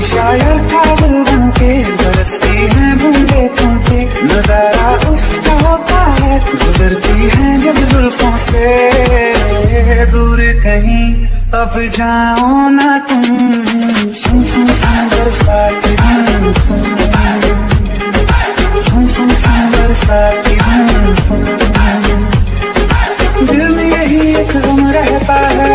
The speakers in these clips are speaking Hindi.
शायर पागल बनके बरसती है बूंदे तुमके, नजारा उसका होता है गुजरती है जब जुल्फों से दूर कहीं अब जाओ ना तुम। सुन सुन सुन बरसाती धुन सुन, सुन सुन सुन बरसाती धुन सुन, दिल में यही एक गम रहता है,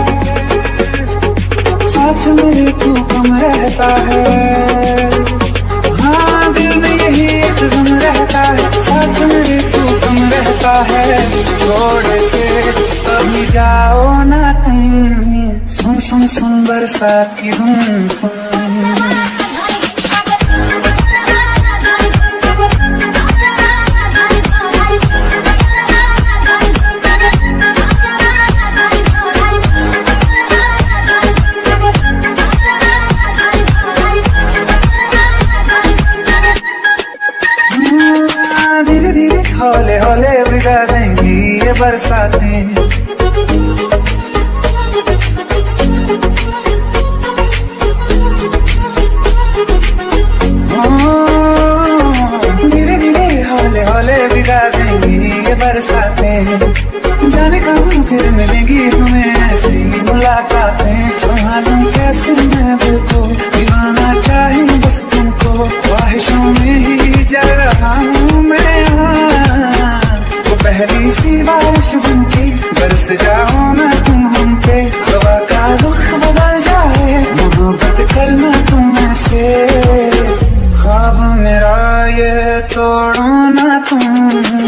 साथ मेरे तू कम रहता है। हाँ दिल में यही एक गम रहता है, साथ मेरे तू कम रहता है। छोड़ के अभी जाओ ना तुम, सुन सुन सुन बरसात की धुन सुन। धीरे धीरे हौले हौले भिगा देंगी ये बरसातें, धीरे धीरे हौले हौले भिगा देंगी ये बरसातें। जाने कहाँ फिर मिलेंगी हमें ऐसी मुलाकातें, संभालूं कैसे मैं दिल को, दीवाना चाहे बस तुमको, ख्वाहिशों में ही जा रहा हूँ मैं। वो पहली सी बारिश बनके बरस जाओ ना तुम हम पे, हवा का रुख बदल जाए, मोहब्बत करना तुम ऐसे, ख्वाब मेरा ये तोड़ो ना तुम।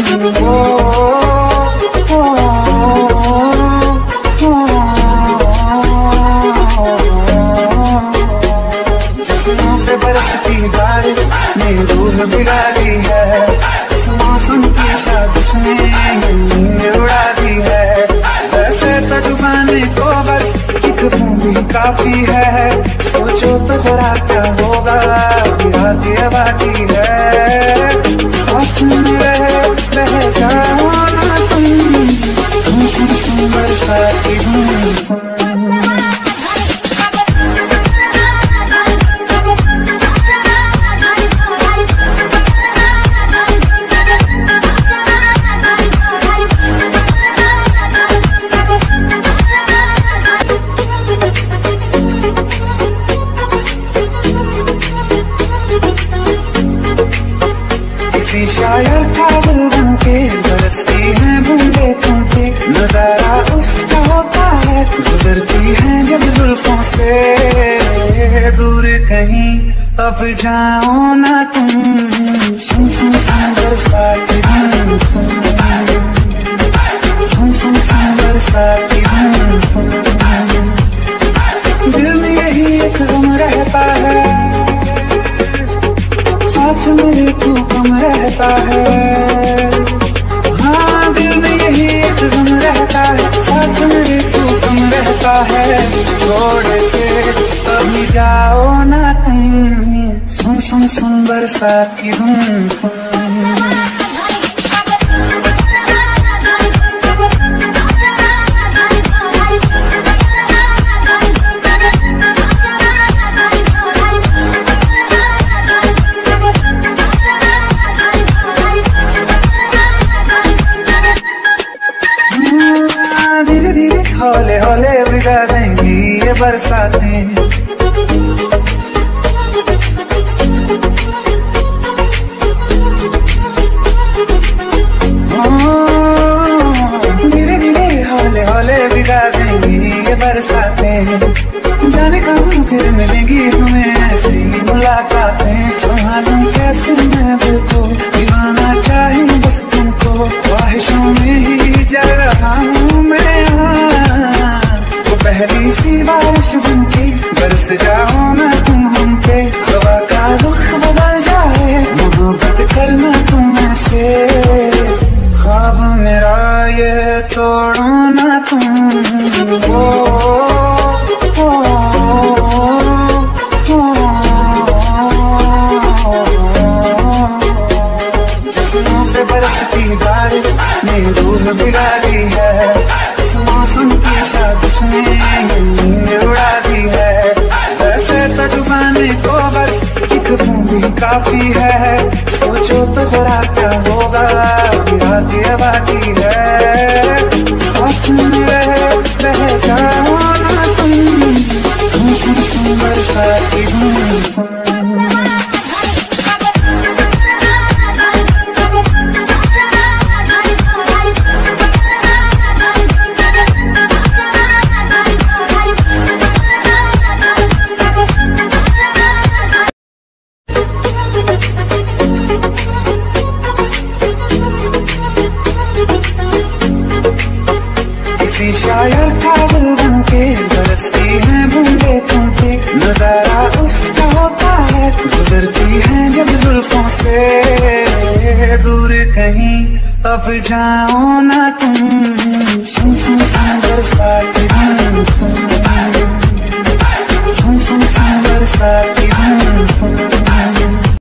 जिस्मों पे बरसती बारिश मेरी रूह भिगा दी है, इस मौसम की साजिश ने नींद उड़ा दी है। वैसे तो डुबाने को बस एक बूंद ही काफी है, सोचो तो जरा क्या होगा गिराती आबादी है। साथ में रह जाओ ना तुम, सुन सुन सुन बरसाती धुन सुन। किसी शायर पागल बनके बरसती है बूंदे तुमके, नजारा उसका होता है गुजरती है जब जुल्फों से दूर कहीं अब जाओ ना तुम। सुन सुन सुन बरसाती धुन सुन, सुन सुन सुन बरसाती धुन सुन, दिल में यही एक गम रहता है, साथ मेरे तू कम रहता है। हाँ दिल में यही एक गम रहता है, साथ मेरे तू कम रहता है। छोड़ के अभी जाओ ना तुम, सुन सुन सुन बरसात की धुन सुन। धीरे धीरे हौले हौले भिगा देंगी ये बरसातें, धीरे धीरे हौले हौले भिगा देंगी ये बरसातें। जाने कहाँ फिर मिलेंगी हमें ऐसी मुलाकातें, संभालूं कैसे मैं दिल को, दीवाना चाहे बस तुमको, ख्वाहिशों में ही जा रहा हूँ मैं। वो पहली सी बारिश बनके बरस जाओ ना तुम हम पे, हवा का रुख बदल जाए, मोहब्बत करना तुम ऐसे, ख्वाब मेरा ये तोड़ो ना तुम। जिस्मों पे बरसती बारिश मेरी रूह भिगा दी है, इस मौसम की साजिश ने नींद उड़ा दी है। वैसे तो डुबाने काफी है, सोचो तो जरा क्या होगा, रात ये बाकी है, साथ में रह जाओ ना तुम, सुन सुन सुन बरसाती धूम। किसी शायर का दिल बनके बरसती है बूंदे तुमसे, नजारा उसका होता है, गुजरती है जब जुल्फों से दूर कहीं, अब जाओ ना तुम, सुन सुन सुन बरसाती धूम, सुन सुन सुन बरसाती